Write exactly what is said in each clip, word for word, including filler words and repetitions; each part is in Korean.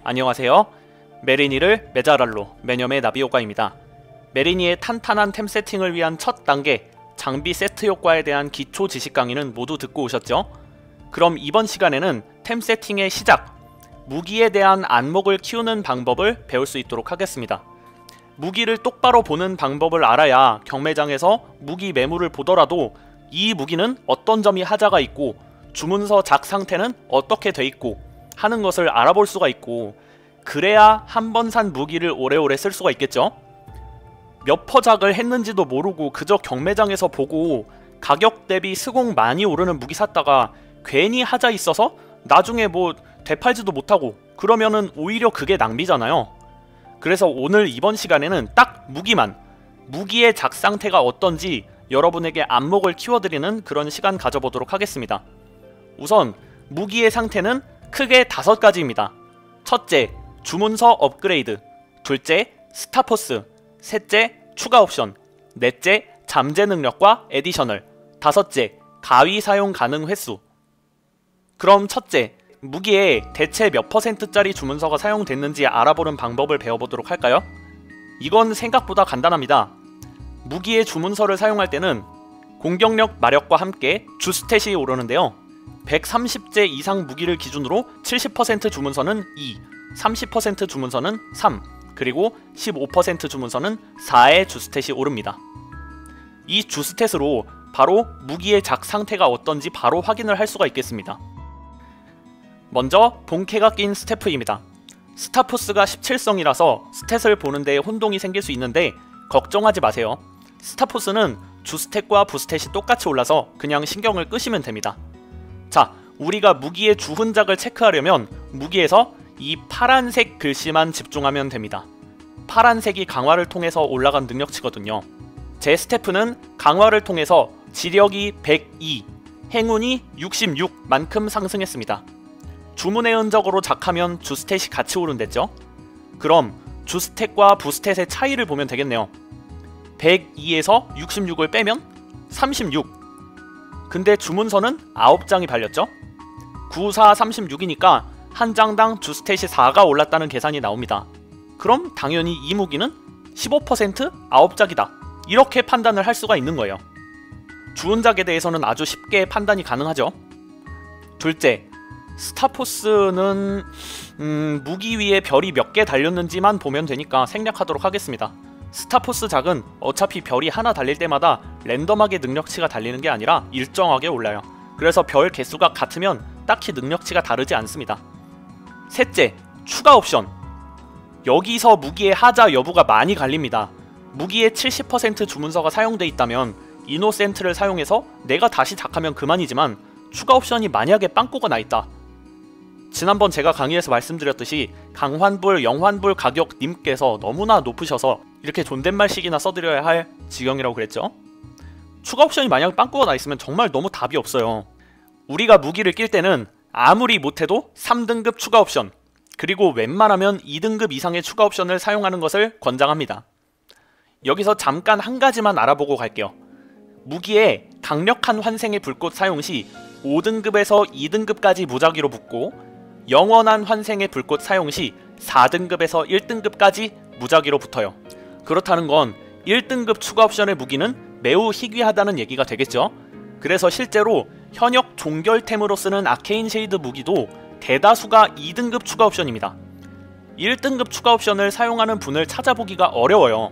안녕하세요. 메리니를 메자랄로 매념의 나비효과입니다. 메리니의 탄탄한 템 세팅을 위한 첫 단계 장비 세트 효과에 대한 기초 지식 강의는 모두 듣고 오셨죠? 그럼 이번 시간에는 템 세팅의 시작, 무기에 대한 안목을 키우는 방법을 배울 수 있도록 하겠습니다. 무기를 똑바로 보는 방법을 알아야 경매장에서 무기 매물을 보더라도 이 무기는 어떤 점이 하자가 있고 주문서 작 상태는 어떻게 돼 있고 하는 것을 알아볼 수가 있고, 그래야 한 번 산 무기를 오래오래 쓸 수가 있겠죠? 몇 퍼작을 했는지도 모르고 그저 경매장에서 보고 가격 대비 스공 많이 오르는 무기 샀다가 괜히 하자 있어서 나중에 뭐 되팔지도 못하고 그러면은 오히려 그게 낭비잖아요. 그래서 오늘 이번 시간에는 딱 무기만, 무기의 작 상태가 어떤지 여러분에게 안목을 키워드리는 그런 시간 가져보도록 하겠습니다. 우선 무기의 상태는 크게 다섯 가지입니다. 첫째, 주문서 업그레이드. 둘째, 스타포스. 셋째, 추가 옵션. 넷째, 잠재 능력과 에디셔널. 다섯째, 가위 사용 가능 횟수. 그럼 첫째, 무기에 대체 몇 퍼센트짜리 주문서가 사용됐는지 알아보는 방법을 배워보도록 할까요? 이건 생각보다 간단합니다. 무기의 주문서를 사용할 때는 공격력, 마력과 함께 주스탯이 오르는데요. 백삼십 제 이상 무기를 기준으로 칠십 퍼센트 주문서는 이, 삼십 퍼센트 주문서는 삼, 그리고 십오 퍼센트 주문서는 사의 주스탯이 오릅니다. 이 주스탯으로 바로 무기의 작 상태가 어떤지 바로 확인을 할 수가 있겠습니다. 먼저 본캐가 낀 스태프입니다. 스타포스가 십칠 성이라서 스탯을 보는데 혼동이 생길 수 있는데 걱정하지 마세요. 스타포스는 주스탯과 부스탯이 똑같이 올라서 그냥 신경을 끄시면 됩니다. 자, 우리가 무기의 주훈작을 체크하려면 무기에서 이 파란색 글씨만 집중하면 됩니다. 파란색이 강화를 통해서 올라간 능력치거든요. 제 스태프는 강화를 통해서 지력이 백이, 행운이 육십육만큼 상승했습니다. 주문의 흔적으로 작하면 주스탯이 같이 오른댔죠? 그럼 주스탯과 부스탯의 차이를 보면 되겠네요. 백이에서 육십육을 빼면 삼십육. 근데 주문서는 아홉 장이 발렸죠? 구, 사, 삼십육이니까 한 장당 주스탯이 사가 올랐다는 계산이 나옵니다. 그럼 당연히 이 무기는 십오 퍼센트 아홉 장이다. 이렇게 판단을 할 수가 있는 거예요. 주훈작에 대해서는 아주 쉽게 판단이 가능하죠. 둘째, 스타포스는 음, 무기 위에 별이 몇 개 달렸는지만 보면 되니까 생략하도록 하겠습니다. 스타포스 작은 어차피 별이 하나 달릴 때마다 랜덤하게 능력치가 달리는 게 아니라 일정하게 올라요. 그래서 별 개수가 같으면 딱히 능력치가 다르지 않습니다. 셋째, 추가 옵션. 여기서 무기의 하자 여부가 많이 갈립니다. 무기의 칠십 퍼센트 주문서가 사용돼 있다면 이노센트를 사용해서 내가 다시 작하면 그만이지만 추가 옵션이 만약에 빵꾸가 나있다. 지난번 제가 강의에서 말씀드렸듯이 강환불, 영환불 가격 님께서 너무나 높으셔서 이렇게 존댓말식이나 써드려야 할 지경이라고 그랬죠. 추가 옵션이 만약 빵꾸가 나있으면 정말 너무 답이 없어요. 우리가 무기를 낄 때는 아무리 못해도 삼 등급 추가 옵션, 그리고 웬만하면 이 등급 이상의 추가 옵션을 사용하는 것을 권장합니다. 여기서 잠깐 한 가지만 알아보고 갈게요. 무기에 강력한 환생의 불꽃 사용 시 오 등급에서 이 등급까지 무작위로 붙고, 영원한 환생의 불꽃 사용 시 사 등급에서 일 등급까지 무작위로 붙어요. 그렇다는 건 일 등급 추가 옵션의 무기는 매우 희귀하다는 얘기가 되겠죠. 그래서 실제로 현역 종결템으로 쓰는 아케인 쉐이드 무기도 대다수가 이 등급 추가 옵션입니다. 일 등급 추가 옵션을 사용하는 분을 찾아보기가 어려워요.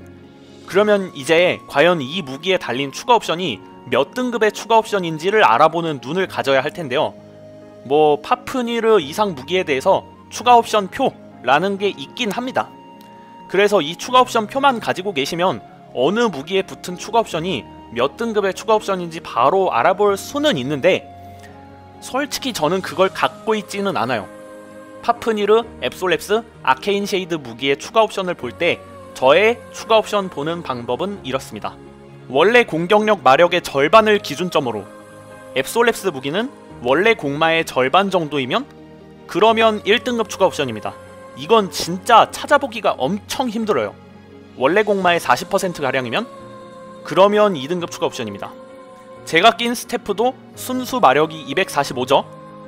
그러면 이제 과연 이 무기에 달린 추가 옵션이 몇 등급의 추가 옵션인지를 알아보는 눈을 가져야 할 텐데요. 뭐 파프니르 이상 무기에 대해서 추가 옵션 표라는 게 있긴 합니다. 그래서 이 추가 옵션 표만 가지고 계시면 어느 무기에 붙은 추가 옵션이 몇 등급의 추가 옵션인지 바로 알아볼 수는 있는데, 솔직히 저는 그걸 갖고 있지는 않아요. 파프니르, 앱솔랩스, 아케인 쉐이드 무기의 추가 옵션을 볼 때 저의 추가 옵션 보는 방법은 이렇습니다. 원래 공격력 마력의 절반을 기준점으로 앱솔랩스 무기는 원래 공마의 절반 정도이면 그러면 일 등급 추가 옵션입니다. 이건 진짜 찾아보기가 엄청 힘들어요. 원래 공마의 사십 퍼센트 가량이면 그러면 이 등급 추가 옵션입니다. 제가 낀 스태프도 순수 마력이 이백사십오죠.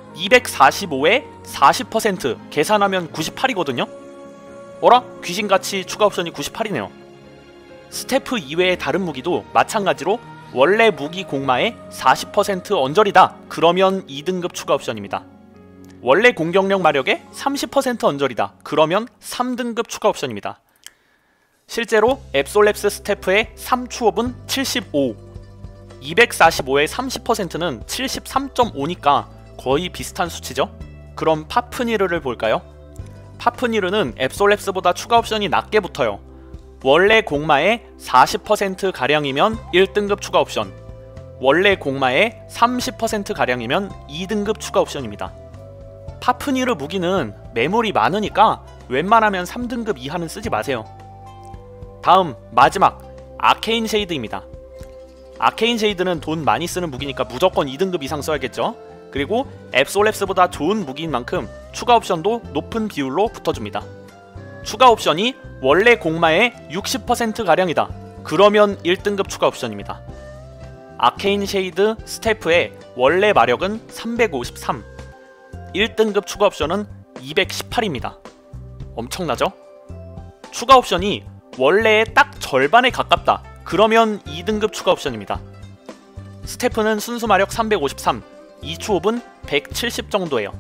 이백사십오에 사십 퍼센트 계산하면 구십팔이거든요? 어라? 귀신같이 추가 옵션이 구십팔이네요. 스태프 이외의 다른 무기도 마찬가지로 원래 무기 공마의 사십 퍼센트 언저리다. 그러면 이 등급 추가 옵션입니다. 원래 공격력 마력의 삼십 퍼센트 언저리다. 그러면 삼 등급 추가 옵션입니다. 실제로 앱솔랩스 스태프의 삼 추업은 칠십오, 이백사십오의 삼십 퍼센트는 칠십삼 점 오니까 거의 비슷한 수치죠? 그럼 파프니르를 볼까요? 파프니르는 앱솔랩스보다 추가 옵션이 낮게 붙어요. 원래 공마의 사십 퍼센트 가량이면 일 등급 추가 옵션, 원래 공마의 삼십 퍼센트 가량이면 이 등급 추가 옵션입니다. 파프니르 무기는 매물이 많으니까 웬만하면 삼 등급 이하는 쓰지 마세요. 다음 마지막 아케인 쉐이드입니다. 아케인 쉐이드는 돈 많이 쓰는 무기니까 무조건 이 등급 이상 써야겠죠. 그리고 앱솔랩스보다 좋은 무기인 만큼 추가 옵션도 높은 비율로 붙어줍니다. 추가 옵션이 원래 공마의 육십 퍼센트 가량이다. 그러면 일 등급 추가 옵션입니다. 아케인 쉐이드 스태프의 원래 마력은 삼백오십삼, 일 등급 추가 옵션은 이백십팔입니다. 엄청나죠? 추가 옵션이 원래의 딱 절반에 가깝다. 그러면 이 등급 추가 옵션입니다. 스태프는 순수 마력 삼백오십삼, 이 추업은 백칠십 정도예요.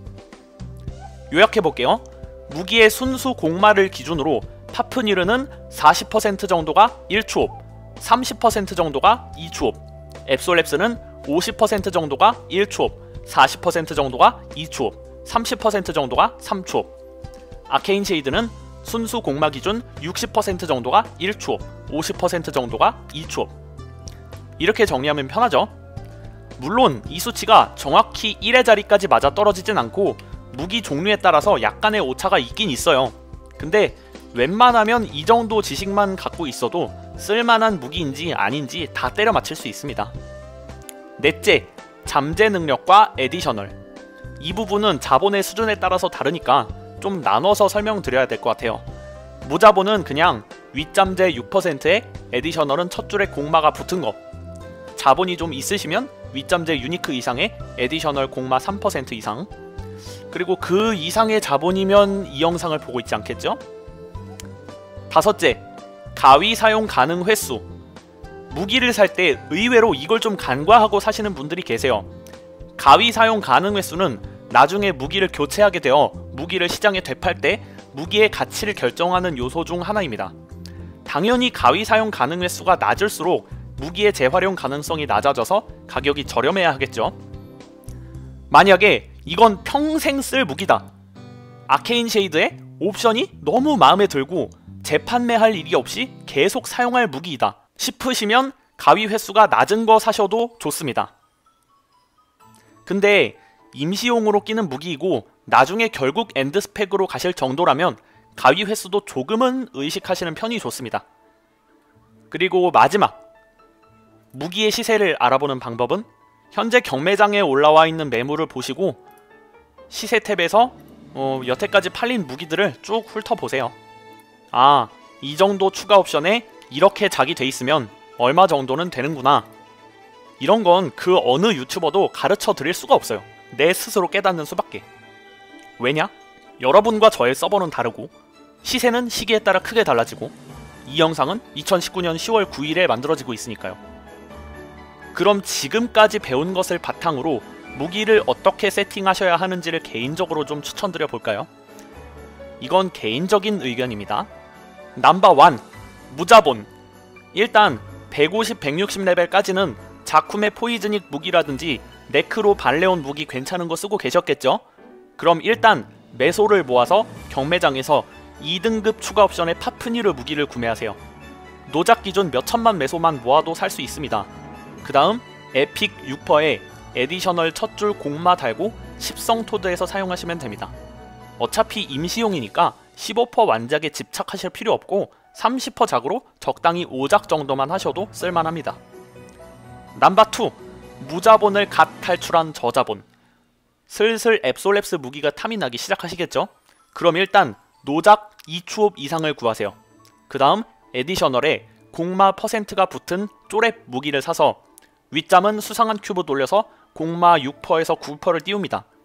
요약해볼게요. 무기의 순수 공마를 기준으로 파프니르는 사십 퍼센트 정도가 일 추업, 삼십 퍼센트 정도가 이 추업, 앱솔랩스는 오십 퍼센트 정도가 일 추업, 사십 퍼센트 정도가 이 추업, 삼십 퍼센트 정도가 삼 추업. 아케인 쉐이드는 순수 공마 기준 육십 퍼센트 정도가 일 추업, 오십 퍼센트 정도가 이 추업. 이렇게 정리하면 편하죠? 물론 이 수치가 정확히 일의 자리까지 맞아 떨어지진 않고 무기 종류에 따라서 약간의 오차가 있긴 있어요. 근데 웬만하면 이 정도 지식만 갖고 있어도 쓸만한 무기인지 아닌지 다 때려 맞힐 수 있습니다. 넷째, 잠재 능력과 에디셔널. 이 부분은 자본의 수준에 따라서 다르니까 좀 나눠서 설명드려야 될 것 같아요. 무자본은 그냥 윗잠재 육 퍼센트에 에디셔널은 첫 줄에 공마가 붙은 거. 자본이 좀 있으시면 윗잠재 유니크 이상의 에디셔널 공마 삼 퍼센트 이상. 그리고 그 이상의 자본이면 이 영상을 보고 있지 않겠죠? 다섯째, 가위 사용 가능 횟수. 무기를 살 때 의외로 이걸 좀 간과하고 사시는 분들이 계세요. 가위 사용 가능 횟수는 나중에 무기를 교체하게 되어 무기를 시장에 되팔 때 무기의 가치를 결정하는 요소 중 하나입니다. 당연히 가위 사용 가능 횟수가 낮을수록 무기의 재활용 가능성이 낮아져서 가격이 저렴해야 하겠죠. 만약에 이건 평생 쓸 무기다. 아케인 쉐이드의 옵션이 너무 마음에 들고 재판매할 일이 없이 계속 사용할 무기이다 싶으시면 가위 횟수가 낮은 거 사셔도 좋습니다. 근데 임시용으로 끼는 무기이고 나중에 결국 엔드 스펙으로 가실 정도라면 가위 횟수도 조금은 의식하시는 편이 좋습니다. 그리고 마지막, 무기의 시세를 알아보는 방법은 현재 경매장에 올라와 있는 매물을 보시고 시세 탭에서 어, 여태까지 팔린 무기들을 쭉 훑어보세요. 아, 이 정도 추가 옵션에 이렇게 작이 돼 있으면 얼마 정도는 되는구나. 이런 건 그 어느 유튜버도 가르쳐 드릴 수가 없어요. 내 스스로 깨닫는 수밖에. 왜냐? 여러분과 저의 서버는 다르고 시세는 시기에 따라 크게 달라지고 이 영상은 이천십구 년 시월 구일에 만들어지고 있으니까요. 그럼 지금까지 배운 것을 바탕으로 무기를 어떻게 세팅하셔야 하는지를 개인적으로 좀 추천드려 볼까요? 이건 개인적인 의견입니다. 넘버 원, 무자본. 일단 백오십, 백육십 레벨까지는 자쿠메 포이즈닉 무기라든지 네크로 발레온 무기 괜찮은 거 쓰고 계셨겠죠? 그럼 일단 매소를 모아서 경매장에서 이 등급 추가 옵션의 파프니르 무기를 구매하세요. 노작 기준 몇천만 매소만 모아도 살 수 있습니다. 그 다음 에픽 육 퍼센트에 에디셔널 첫 줄 공마 달고 십성 토드에서 사용하시면 됩니다. 어차피 임시용이니까 십오 퍼센트 완작에 집착하실 필요 없고 삼십 퍼센트 작으로 적당히 오작 정도만 하셔도 쓸만합니다. 넘버 투, 무자본을 갓 탈출한 저자본. 슬슬 앱솔랩스 무기가 탐이 나기 시작하시겠죠? 그럼 일단 노작 이 추업 이상을 구하세요. 그 다음 에디셔널에 공마 퍼센트가 붙은 쪼랩 무기를 사서 윗잠은 수상한 큐브 돌려서 공마 육 퍼센트에서 구 퍼센트를 띄웁니다.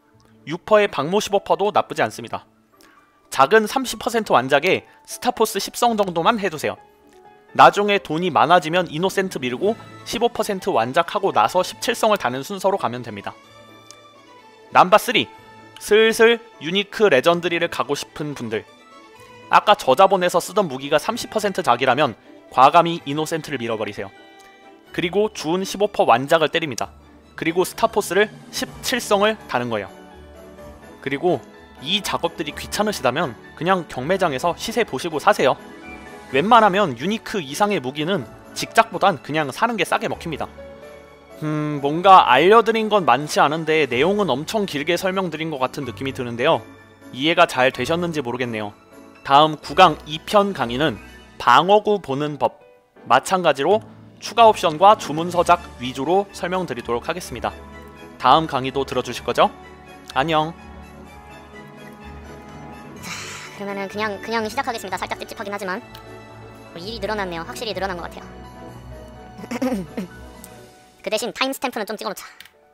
육 퍼센트의 방모 십오 퍼센트도 나쁘지 않습니다. 작은 삼십 퍼센트 완작에 스타포스 십 성 정도만 해두세요. 나중에 돈이 많아지면 이노센트 밀고 십오 퍼센트 완작하고 나서 십칠 성을 다는 순서로 가면 됩니다. 넘버 삼. 슬슬 유니크 레전드리를 가고 싶은 분들. 아까 저자본에서 쓰던 무기가 삼십 퍼센트 작이라면 과감히 이노센트를 밀어버리세요. 그리고 주운 십오 퍼센트 완작을 때립니다. 그리고 스타포스를 십칠 성을 다는 거예요. 그리고 이 작업들이 귀찮으시다면 그냥 경매장에서 시세 보시고 사세요. 웬만하면 유니크 이상의 무기는 직작보단 그냥 사는 게 싸게 먹힙니다. 음... 뭔가 알려드린 건 많지 않은데 내용은 엄청 길게 설명드린 것 같은 느낌이 드는데요. 이해가 잘 되셨는지 모르겠네요. 다음 구 강 이 편 강의는 방어구 보는 법, 마찬가지로 추가 옵션과 주문 서작 위주로 설명드리도록 하겠습니다. 다음 강의도 들어주실 거죠? 안녕. 그러면은 그냥 그냥 시작하겠습니다. 살짝 찝찝하긴 하지만 일이 늘어났네요. 확실히 늘어난 것 같아요. 그 대신 타임스탬프는 좀 찍어놓자.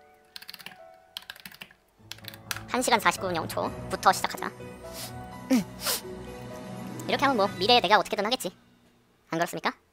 한 시간 사십구 분 영 초부터 시작하자. 이렇게 하면 뭐 미래의 내가 어떻게든 하겠지. 안 그렇습니까?